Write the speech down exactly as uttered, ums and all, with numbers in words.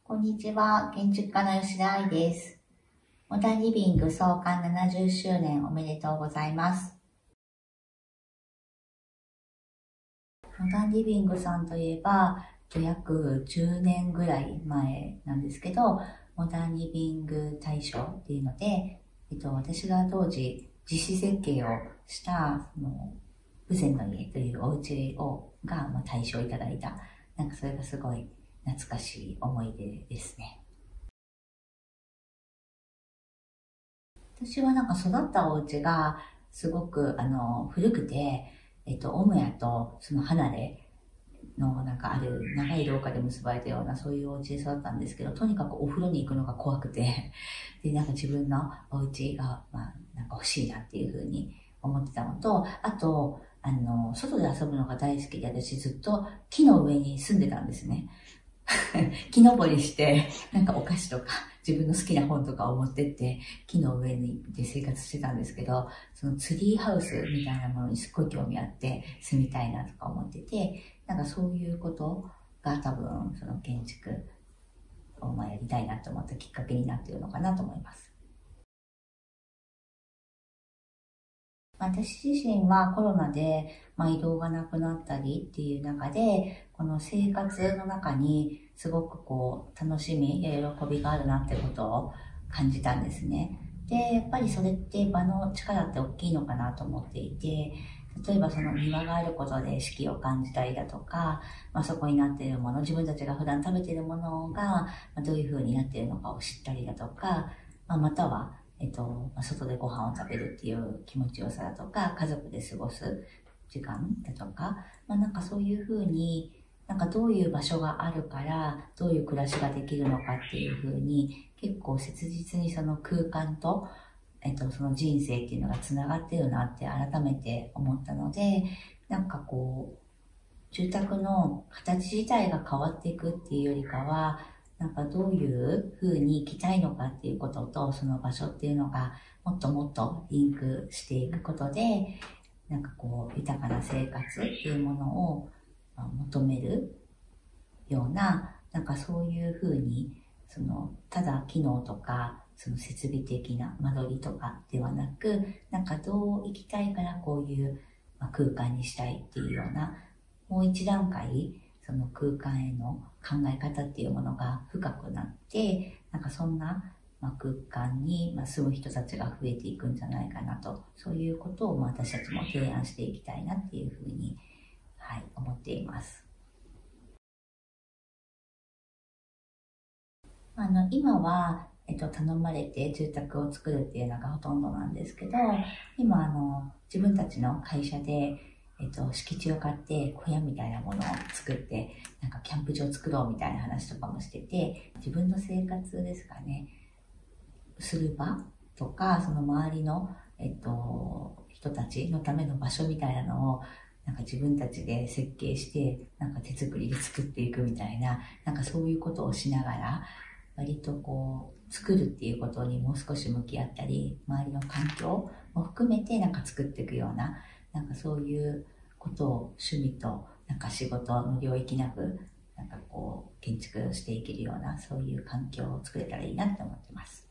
こんにちは。建築家の吉田愛です。モダンリビング創刊ななじゅっしゅうねんおめでとうございます。モダンリビングさんといえば、約じゅうねんぐらい前なんですけど、モダンリビング大賞っていうので、えっと、私が当時実施設計をしたそのブゼンの家というお家をが、まあ、大賞いただいた。なんかそれがすごい懐かしい思い出ですね。私はなんか育ったお家がすごくあの古くて、えっと、母屋とその離れのなんかある長い廊下で結ばれたようなそういうお家で育ったんですけど、とにかくお風呂に行くのが怖くて、で、なんか自分のお家が、まあ、なんか欲しいなっていうふうに思ってたのと、あと、あの、外で遊ぶのが大好きで、私ずっと木の上に住んでたんですね。木登りして、なんかお菓子とか、自分の好きな本とかを持ってって、木の上にで生活してたんですけど、そのツリーハウスみたいなものにすっごい興味あって、住みたいなとか思ってて、なんかそういうことが多分、その建築をまあやりたいなと思ったきっかけになっているのかなと思います。私自身はコロナで、まあ、移動がなくなったりっていう中で、この生活の中にすごくこう楽しみや喜びがあるなってことを感じたんですね。で、やっぱりそれって場の力って大きいのかなと思っていて、例えばその庭があることで四季を感じたりだとか、まあ、そこになっているもの、自分たちが普段食べているものがどういう風になっているのかを知ったりだとか、まあ、またはえっと、外でご飯を食べるっていう気持ちよさだとか、家族で過ごす時間だとか、まあなんかそういうふうに、なんかどういう場所があるから、どういう暮らしができるのかっていうふうに、結構切実にその空間と、えっと、その人生っていうのがつながってるなって改めて思ったので、なんかこう、住宅の形自体が変わっていくっていうよりかは、なんかどういう風に生きたいのかっていうことと、その場所っていうのがもっともっとリンクしていくことで、なんかこう、豊かな生活っていうものを求めるような、なんかそういう風に、その、ただ機能とか、その設備的な間取りとかではなく、なんかどう生きたいからこういう空間にしたいっていうような、もう一段階、その空間への考え方っていうものが深くなって、なんかそんな、まあ、空間に、まあ、住む人たちが増えていくんじゃないかなと、そういうことを、まあ、私たちも提案していきたいなっていうふうに、はい、思っています。あの、今は、えっと、頼まれて住宅を作るっていうのがほとんどなんですけど、今、あの、自分たちの会社で、えっと、敷地を買って小屋みたいなものを作って、なんかキャンプ場を作ろうみたいな話とかもしてて、自分の生活ですかね、する場とか、その周りの、えっと、人たちのための場所みたいなのを、なんか自分たちで設計して、なんか手作りで作っていくみたいな、なんかそういうことをしながら、割とこう、作るっていうことにもう少し向き合ったり、周りの環境も含めてなんか作っていくような、なんかそういうことを趣味となんか仕事の領域なく、なんかこう、建築していけるような、そういう環境を作れたらいいなって思ってます。